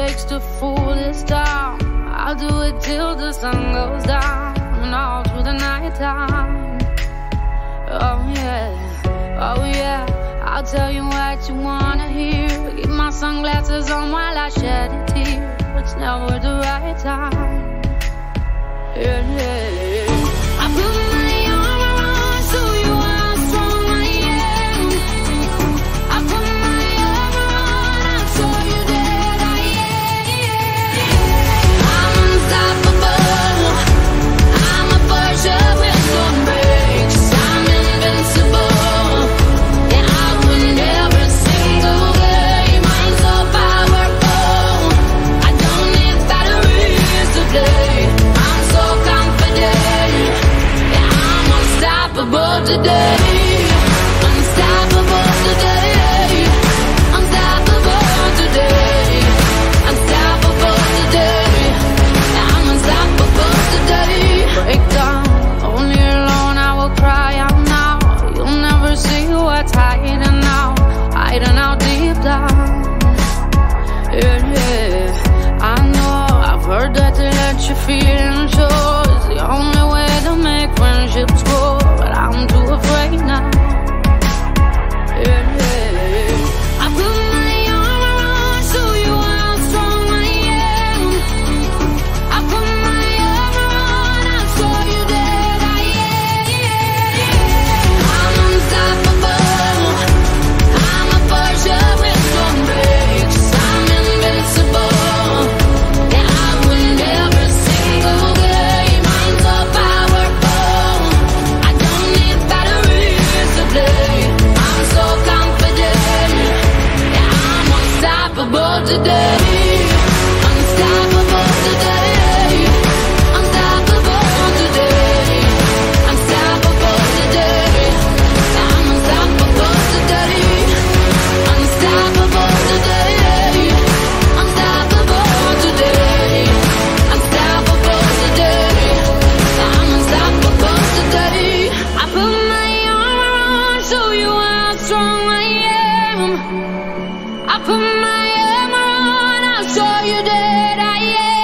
takes to fool this town. I'll do it till the sun goes down and all through the night time. Oh yeah, oh yeah, I'll tell you what you wanna hear. Keep my sunglasses on while I shed a tear. It's never the right time. Yeah, yeah. I put my arm around so you how strong I am. I put my arm around and show you that I am. I'm unstoppable. I'm a Porsche with no brakes. I'm invincible. Yeah, I win every single game. I'm so powerful. I don't need batteries to play. I'm so confident. Yeah, I'm unstoppable today. Unstoppable today. Unstoppable today. Unstoppable today. Yeah, I'm unstoppable today. Break down, only alone I will cry out now. You'll never see what's hiding out, hiding out deep down. Yeah, yeah, I know, I've heard that to let you feel and show is the only way to make friendships grow, but I'm too afraid now. Yeah, yeah, I put my arm around so you how strong I am. I put my arm around and show you that I am. I'm unstoppable. I'm a Porsche with no brakes. I'm invincible. Yeah, I win every single game. I'm so powerful. I don't need batteries to play. I'm so confident. Yeah, I'm unstoppable today. Unstoppable today. Unstoppable today. Unstoppable today. Yeah, I'm unstoppable today. Unstoppable today. Unstoppable today. Unstoppable today. Yeah, I'm unstoppable today. I put my arm around, show you how strong I am. I put my arm around, I'll show you that I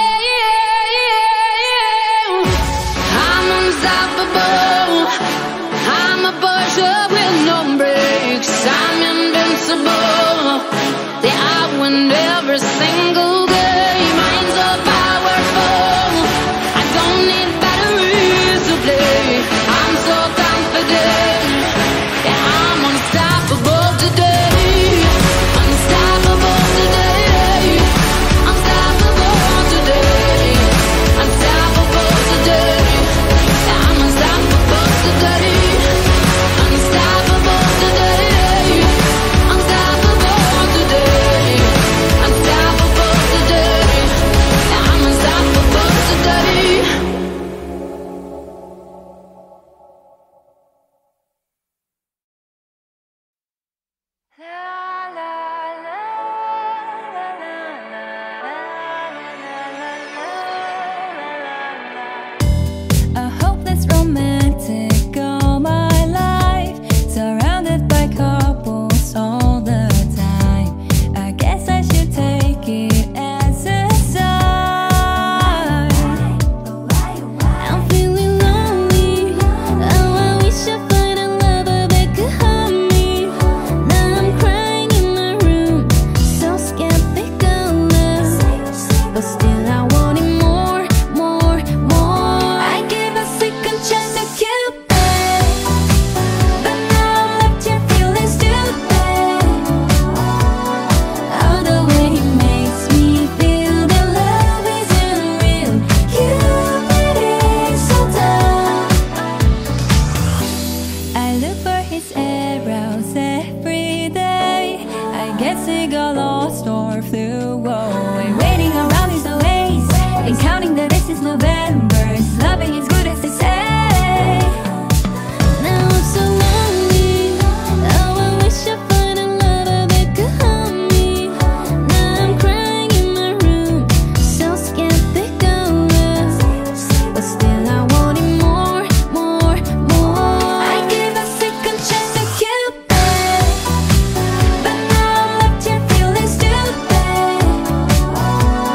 am. I'm unstoppable. I'm a Porsche with no brakes. I'm invincible. Yeah, I win every single game. I'm so powerful. I don't need batteries to play. I'm so confident. Yeah, I'm unstoppable today. Unstoppable today. Unstoppable today. Unstoppable today. Yeah, I'm unstoppable today. Unstoppable today. Unstoppable today. Unstoppable today. Yeah, I'm unstoppable today. A hopeless romantic all my life, surrounded by couples all the time. I guess I should take it as a sign. I'm feeling lonely. Oh, I wish I find a lover that could hug me. Now I'm crying in my room, so skeptical of, but still I want it more, more, more. I gave a second chance to Cupid, but now I'm left here feeling stupid. Oh, the way he makes me feel that love isn't real. Cupid is so dumb. I look for his arrows every day. I guess he got lost or flew away. Waiting around is no waste, and counting the days is November. His loving is good as they say. Now I'm so lonely. Oh, I wish I find a lover that could hug me. Now I'm crying in my room, so skeptical of, but still I want it more, more, more. I gave a second chance to Cupid, but now I'm left here feeling stupid.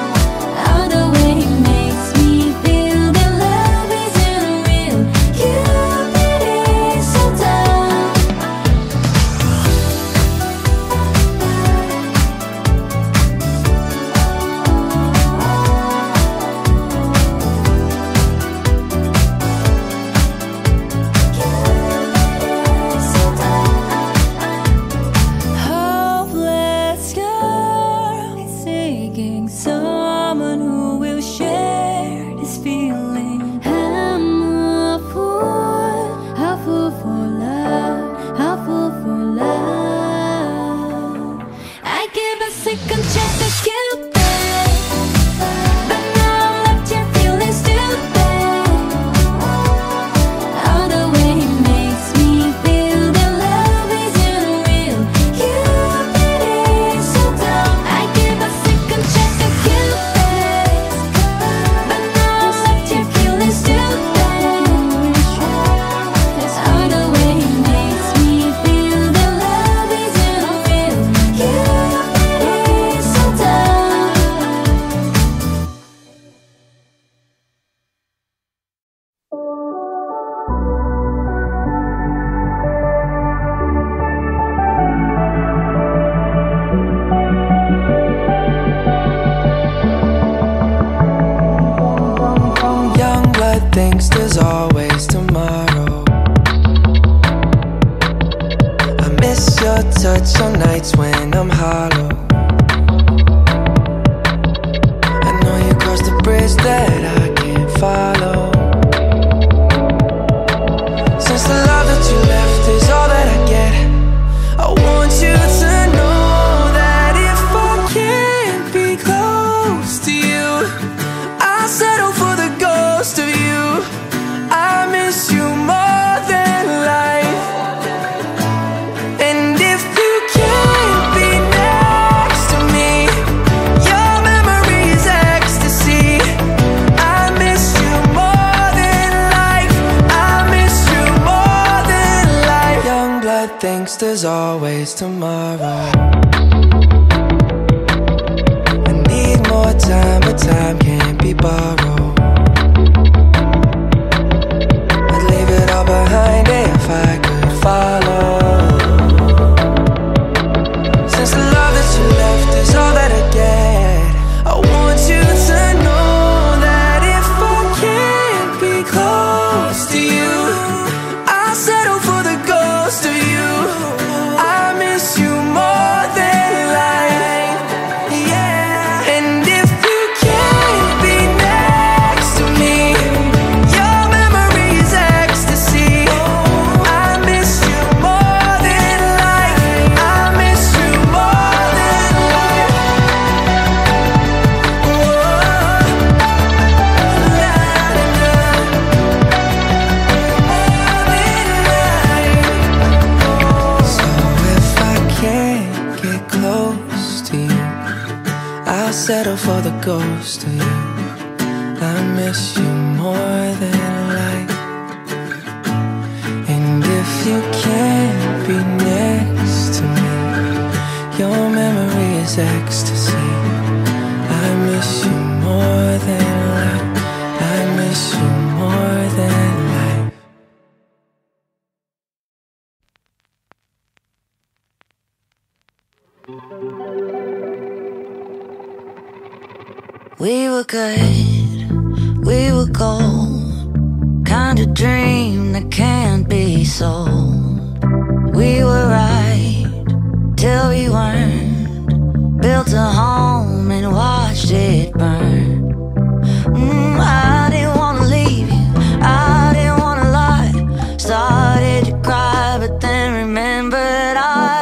thinks there's always tomorrow. I miss your touch on nights when I'm hollow. I know you crossed the bridge that I can't follow. Since the love that you left is all that I get, I want you to know that if I can't be close to you, I'll settle for the ghost of you. I miss you more than life. And if you can't be next to me, your memory is ecstasy. I miss you more than life. I miss you more than life. Young blood thinks there's always tomorrow. I need more time, but time can't be borrowed. I'd leave it all behind if I could follow. Since the love that you left is all that I get, I want you to know that if I can't be close to you, I'll settle for the ghost of you. I miss you more than life, yeah. And if you can't be next to me, your memory is ecstasy. I miss you more than life. I miss you more than life. So if I can't get close to you, I'll settle for the ghost of you. I miss you more than life. And if you can't be next to me, your memory is ecstasy. I miss you more than life. I miss you more than life. We were good, we were gold, kind of dream that can't be sold. We were right till we weren't, built a home and watched it burn. I didn't wanna leave you, I didn't wanna lie. Started to cry, but then remembered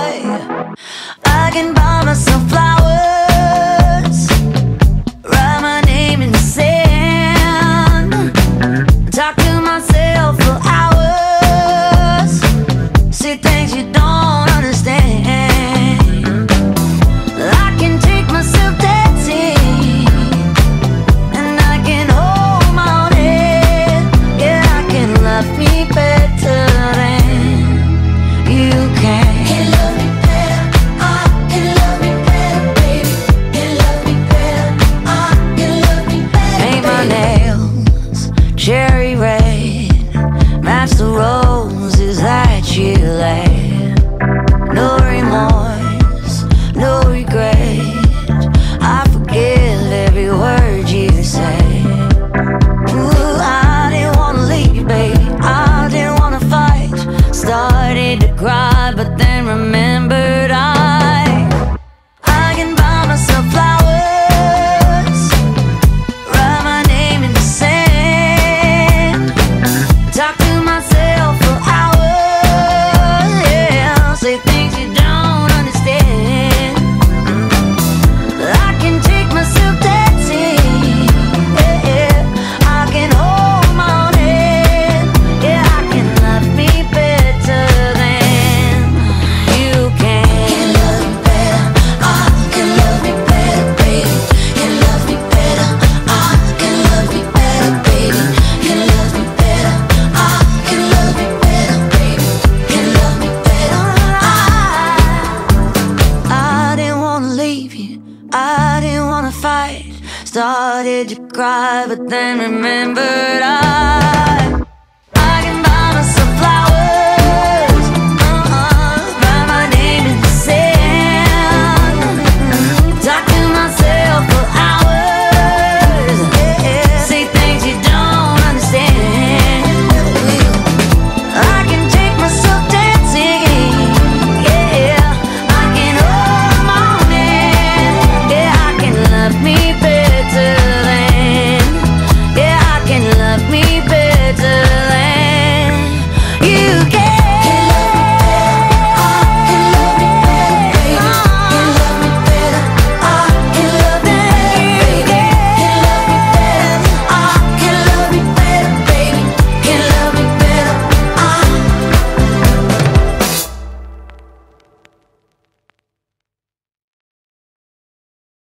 I can buy myself flowers, write my name in the sand, talk to myself for hours, see things you don't understand. I can take myself dancing, and I can hold my own head. Yeah, I can love me better than you can. Can love me better, I can love me better, baby. Can love me better, I can love me better. Paint my nails cherry red, match the roses that you laid. No remorse, no regret, I forgive every word you say. Ooh, I didn't wanna leave you, baby, I didn't wanna fight. Started to cry, but then remembered I can buy myself flowers, write my name in the sand, talk to myself for hours, yeah, say things you don't understand. I can take myself dancing, yeah, I can hold my own head. Yeah, I can love me better than you can. Can love me better, I can love me better, baby. Can love me better, I can love me better, baby. Can love me better, I can love me better, baby. Can love me better, I didn't wanna leave you, I didn't wanna fight. Started to cry, but then remembered